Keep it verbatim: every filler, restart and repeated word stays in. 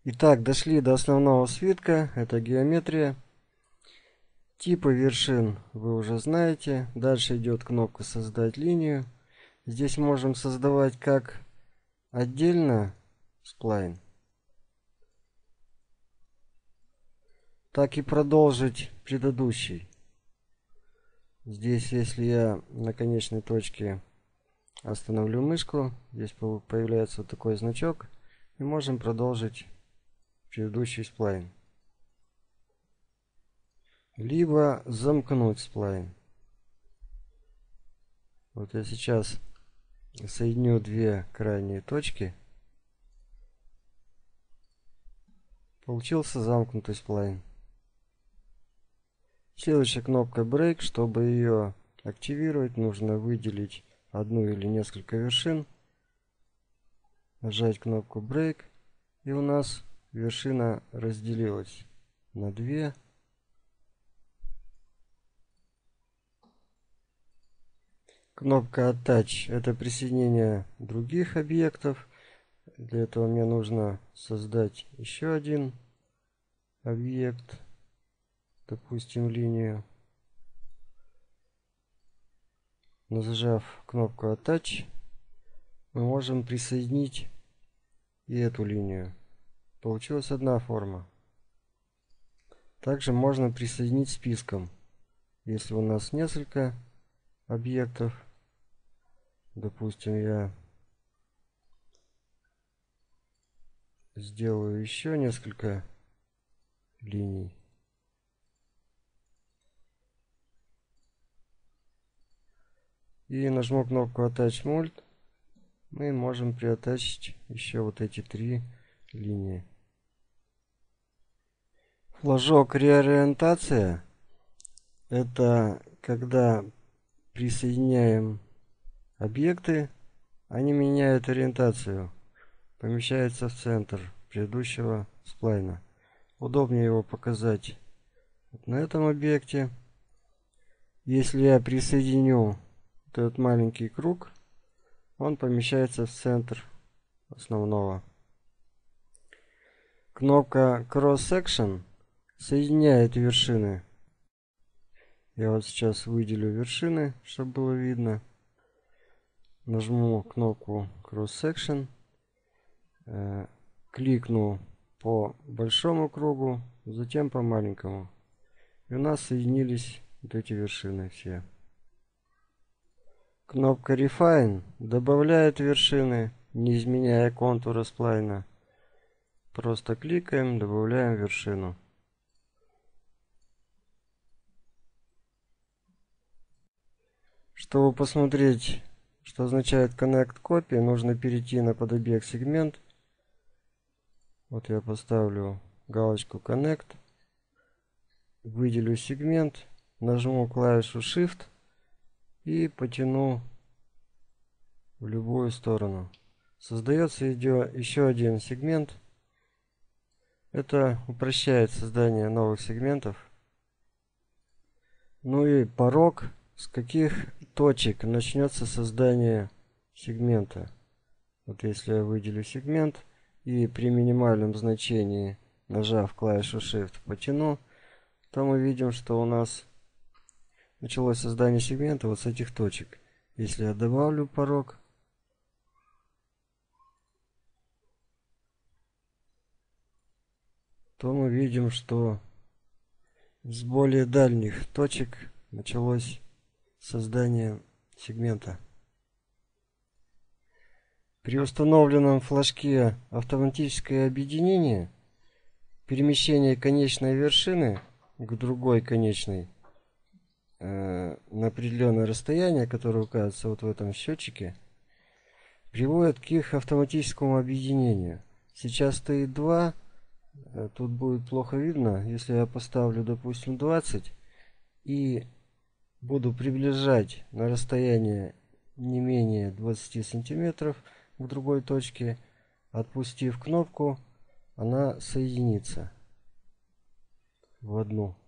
Итак, дошли до основного свитка. Это геометрия. Типы вершин вы уже знаете. Дальше идет кнопка «Создать линию». Здесь можем создавать как отдельно сплайн, так и продолжить предыдущий. Здесь, если я на конечной точке остановлю мышку, здесь появляется вот такой значок, и можем продолжить предыдущий сплайн. Либо замкнуть сплайн. Вот я сейчас соединю две крайние точки. Получился замкнутый сплайн. Следующая кнопка Break. Чтобы ее активировать, нужно выделить одну или несколько вершин. Нажать кнопку Break. И у нас вершина разделилась на две. Кнопка Attach — это присоединение других объектов. Для этого мне нужно создать еще один объект, допустим, линию. Нажав кнопку Attach, мы можем присоединить и эту линию. Получилась одна форма. Также можно присоединить списком. Если у нас несколько объектов, допустим, я сделаю еще несколько линий. И нажму кнопку Attach Multi, мы можем приатачить еще вот эти три линии. Флажок реориентация — это когда присоединяем объекты, они меняют ориентацию, помещаются в центр предыдущего сплайна. Удобнее его показать вот на этом объекте. Если я присоединю вот этот маленький круг, он помещается в центр основного. Кнопка Cross Section соединяет вершины. Я вот сейчас выделю вершины, чтобы было видно. Нажму кнопку Cross Section, э, кликну по большому кругу, затем по маленькому. И у нас соединились вот эти вершины все. Кнопка Refine добавляет вершины, не изменяя контура сплайна. Просто кликаем, добавляем вершину. Чтобы посмотреть, что означает Connect Copy, нужно перейти на подобъект сегмент. Вот я поставлю галочку Connect, выделю сегмент, нажму клавишу Shift и потяну в любую сторону. Создается еще один сегмент. Это упрощает создание новых сегментов. Ну и порог, с каких точек начнется создание сегмента. Вот если я выделю сегмент и при минимальном значении, нажав клавишу Shift, потяну, то мы видим, что у нас началось создание сегмента вот с этих точек. Если я добавлю порог, то мы видим, что с более дальних точек началось создание сегмента. При установленном флажке автоматическое объединение, перемещение конечной вершины к другой конечной э, на определенное расстояние, которое указывается вот в этом счетчике, приводит к их автоматическому объединению. Сейчас стоит два. Тут будет плохо видно. Если я поставлю, допустим, двадцать и буду приближать на расстояние не менее двадцати сантиметров к другой точке, отпустив кнопку, она соединится в одну.